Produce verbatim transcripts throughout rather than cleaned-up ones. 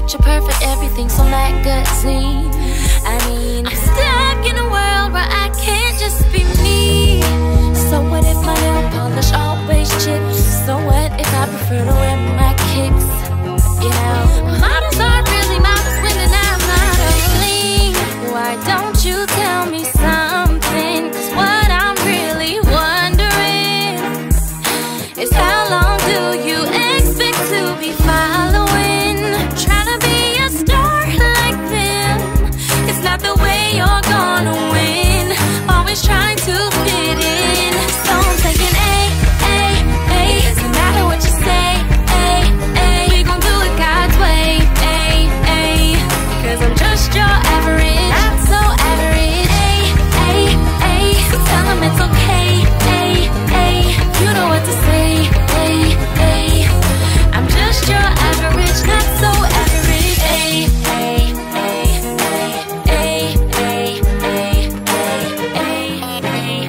picture perfect, everything so magazine. I mean, I'm stuck in a world where I can't just be me. So what if my nail polish always chips? So what if I prefer to wear my kicks? You know, models aren't really models when they're not modeling. Why don't you tell me something? Cause what I'm really wondering is how long do you expect to be following? Trying to be a star like them, it's not the way you're gonna win. Always trying to fit in. So I'm thinking, hey, hey, hey, it doesn't matter what you say, hey, hey, we gon' do it God's way, hey, hey, cause I'm just your average, not so average, hey, hey, hey, so tell them it's okay, hey, hey, you know what to say, hey, hey, I'm just your average, not so average, hey, hey, hey, hey, hey, hey, hey, hey, hey,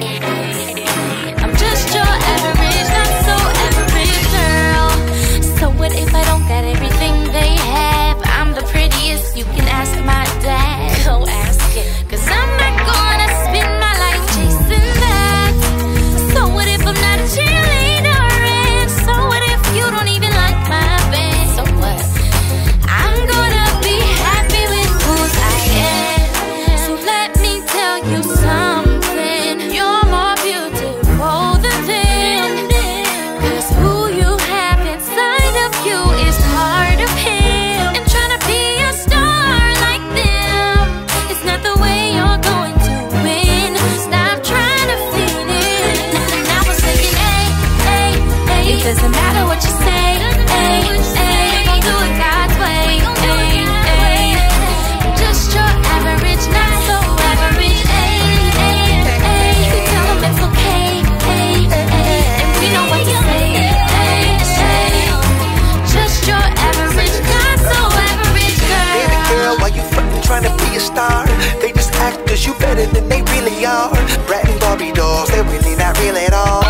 hey, I'm just your average, not so average girl. So what if I don't got everything they have? I'm the prettiest, you can ask my dad. Go ask him, cause I'm not gonna spend my life chasing that. So what if I'm not a cheerleader? And so what if you don't even like my band? So what? I'm gonna be happy with who I am. So let me tell you something, you're more beautiful than them. Cause who you have inside of you is part of him. And trying to be a star like them, it's not the way you're going to win. Stop trying to fit in. And I was thinking, hey, hey, hey, it doesn't matter what you say, hey, hey, we gon' do it God's way, hey, hey, I'm just your average, not so average, hey, hey, hey, you tell them it's okay, hey, hey, and we know what to say, hey, hey, just your average, not so average girl. Baby girl, why you fucking trying to be a star? They just act cause you better than they really are. Bratting Barbie dolls, they're really not real at all.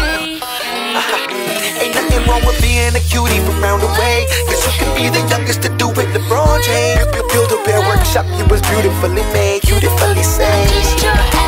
Ain't nothing wrong with being a cutie from round the way, cause you can be the youngest to do it, LeBron James. Build a bear workshop, you was beautifully made, beautifully saved. Just your